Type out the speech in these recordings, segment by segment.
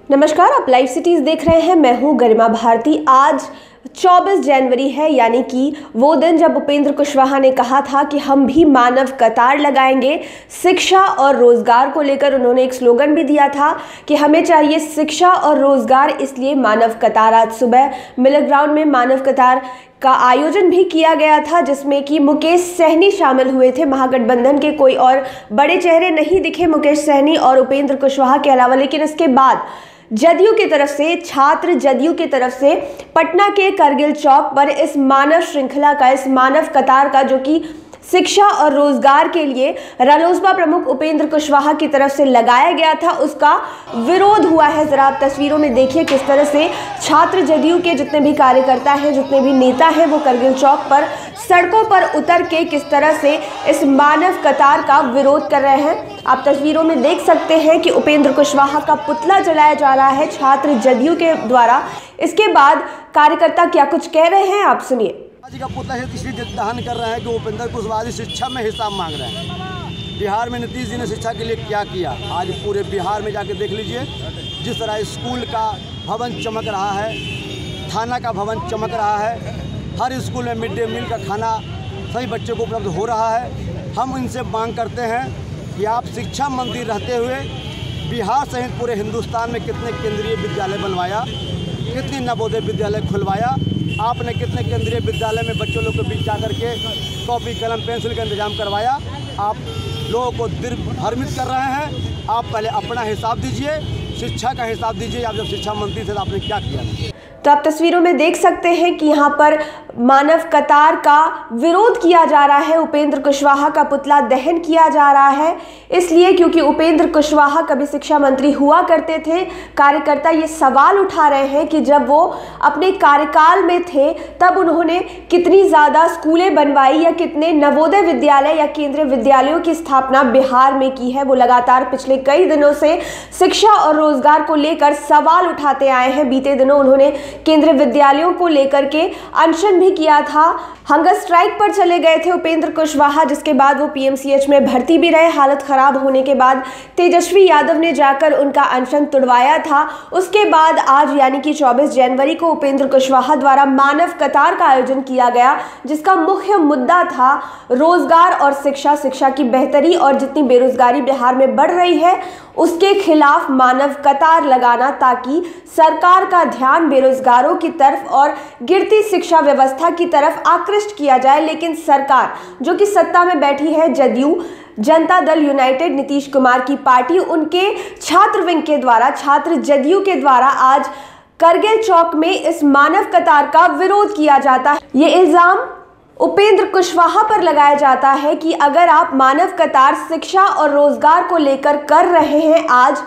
नमस्कार, आप live cities देख रहे हैं। मैं हूं गरिमा भारती। आज 24 जनवरी है, यानी कि वो दिन जब उपेंद्र कुशवाहा ने कहा था कि हम भी मानव कतार लगाएंगे। शिक्षा और रोजगार को लेकर उन्होंने एक स्लोगन भी दिया था कि हमें चाहिए शिक्षा और रोजगार, इसलिए मानव कतार। आज सुबह मिलर ग्राउंड में मानव कतार का आयोजन भी किया गया था, जिसमें कि मुकेश सहनी शामिल हुए थे। महागठबंधन के कोई और बड़े चेहरे नहीं दिखे मुकेश सहनी और उपेंद्र कुशवाहा के अलावा। लेकिन इसके बाद जदयू की तरफ से, छात्र जदयू की तरफ से पटना के करगिल चौक पर इस मानव श्रृंखला का, इस मानव कतार का, जो कि शिक्षा और रोजगार के लिए रालोसपा प्रमुख उपेंद्र कुशवाहा की तरफ से लगाया गया था, उसका विरोध हुआ है। जरा आप तस्वीरों में देखिए किस तरह से छात्र जदयू के जितने भी कार्यकर्ता हैं, जितने भी नेता हैं, वो करगिल चौक पर सड़कों पर उतर के किस तरह से इस मानव कतार का विरोध कर रहे हैं। आप तस्वीरों में देख सकते हैं कि उपेंद्र कुशवाहा का पुतला जलाया जा रहा है छात्र जदयू के द्वारा। इसके बाद कार्यकर्ता क्या कुछ कह रहे हैं, आप सुनिए। जी का पुतला इसलिए दहन कर रहे हैं कि उपेंद्र कुशवाहा शिक्षा में हिसाब मांग रहे हैं। बिहार में नीतीश जी ने शिक्षा के लिए क्या किया, आज पूरे बिहार में जाके देख लीजिए। जिस तरह स्कूल का भवन चमक रहा है, थाना का भवन चमक रहा है, हर स्कूल में मिड डे मील का खाना सभी बच्चों को उपलब्ध हो रहा है। हम इनसे मांग करते हैं कि आप शिक्षा मंत्री रहते हुए बिहार सहित पूरे हिंदुस्तान में कितने केंद्रीय विद्यालय बनवाया, कितने नवोदय विद्यालय खुलवाया, आपने कितने केंद्रीय विद्यालय में बच्चों लोग के बीच जाकर के कॉपी कलम पेंसिल का इंतजाम करवाया। आप लोगों को भ्रमित कर रहे हैं। आप पहले अपना हिसाब दीजिए, शिक्षा का हिसाब दीजिए। आप जब शिक्षा मंत्री थे तो आपने क्या किया। तो आप तस्वीरों में देख सकते हैं कि यहाँ पर मानव कतार का विरोध किया जा रहा है, उपेंद्र कुशवाहा का पुतला दहन किया जा रहा है, इसलिए क्योंकि उपेंद्र कुशवाहा कभी शिक्षा मंत्री हुआ करते थे। कार्यकर्ता ये सवाल उठा रहे हैं कि जब वो अपने कार्यकाल में थे तब उन्होंने कितनी ज़्यादा स्कूलें बनवाई या कितने नवोदय विद्यालय या केंद्रीय विद्यालयों की स्थापना बिहार में की है। वो लगातार पिछले कई दिनों से शिक्षा और रोजगार को लेकर सवाल उठाते आए हैं। बीते दिनों उन्होंने केंद्रीय विद्यालयों को लेकर के अनशन भी किया था, हंगर स्ट्राइक पर चले गए थे उपेंद्र कुशवाहा, जिसके बाद वो पीएमसीएच में भर्ती भी रहे। हालत खराब होने के बाद तेजस्वी यादव ने जाकर उनका अनशन तुड़वाया था। उसके बाद आज यानी कि 24 जनवरी को उपेंद्र कुशवाहा द्वारा मानव कतार का आयोजन किया गया, जिसका मुख्य मुद्दा था रोजगार और शिक्षा की बेहतरी और जितनी बेरोजगारी बिहार में बढ़ रही है उसके खिलाफ मानव कतार लगाना, ताकि सरकार का ध्यान बेरोजगारों की तरफ और गिरती शिक्षा व्यवस्था की तरफ आकृष्ट किया जाए। लेकिन सरकार जो कि सत्ता में बैठी है, जदयू जनता दल यूनाइटेड, नीतीश कुमार की पार्टी, उनके छात्र विंग के द्वारा, छात्र जदयू के द्वारा आज करगिल चौक में इस मानव कतार का विरोध किया जाता है। ये इल्जाम उपेंद्र कुशवाहा पर लगाया जाता है कि अगर आप मानव कतार शिक्षा और रोजगार को लेकर कर रहे हैं आज,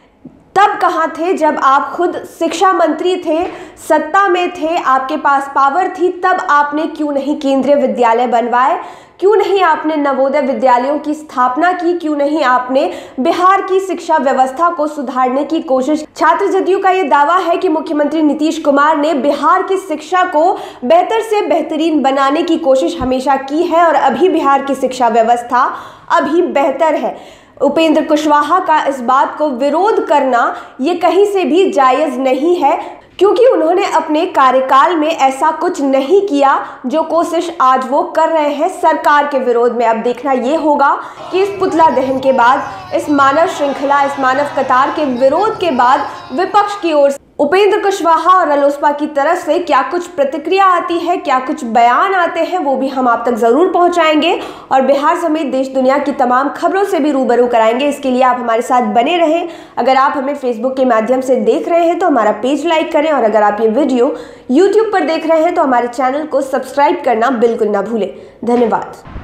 तब कहाँ थे जब आप खुद शिक्षा मंत्री थे, सत्ता में थे, आपके पास पावर थी, तब आपने क्यों नहीं केंद्रीय विद्यालय बनवाए, क्यों नहीं आपने नवोदय विद्यालयों की स्थापना की, क्यों नहीं आपने बिहार की शिक्षा व्यवस्था को सुधारने की कोशिश। छात्र जदयू का ये दावा है कि मुख्यमंत्री नीतीश कुमार ने बिहार की शिक्षा को बेहतर से बेहतरीन बनाने की कोशिश हमेशा की है और अभी बिहार की शिक्षा व्यवस्था अभी बेहतर है। उपेंद्र कुशवाहा का इस बात को विरोध करना ये कहीं से भी जायज़ नहीं है, क्योंकि उन्होंने अपने कार्यकाल में ऐसा कुछ नहीं किया जो कोशिश आज वो कर रहे हैं सरकार के विरोध में। अब देखना ये होगा कि इस पुतला दहन के बाद, इस मानव श्रृंखला, इस मानव कतार के विरोध के बाद विपक्ष की ओर से उपेंद्र कुशवाहा और रालोसपा की तरफ से क्या कुछ प्रतिक्रिया आती है, क्या कुछ बयान आते हैं, वो भी हम आप तक जरूर पहुंचाएंगे और बिहार समेत देश दुनिया की तमाम खबरों से भी रूबरू कराएंगे। इसके लिए आप हमारे साथ बने रहें। अगर आप हमें फेसबुक के माध्यम से देख रहे हैं तो हमारा पेज लाइक करें, और अगर आप ये वीडियो यूट्यूब पर देख रहे हैं तो हमारे चैनल को सब्सक्राइब करना बिल्कुल ना भूलें। धन्यवाद।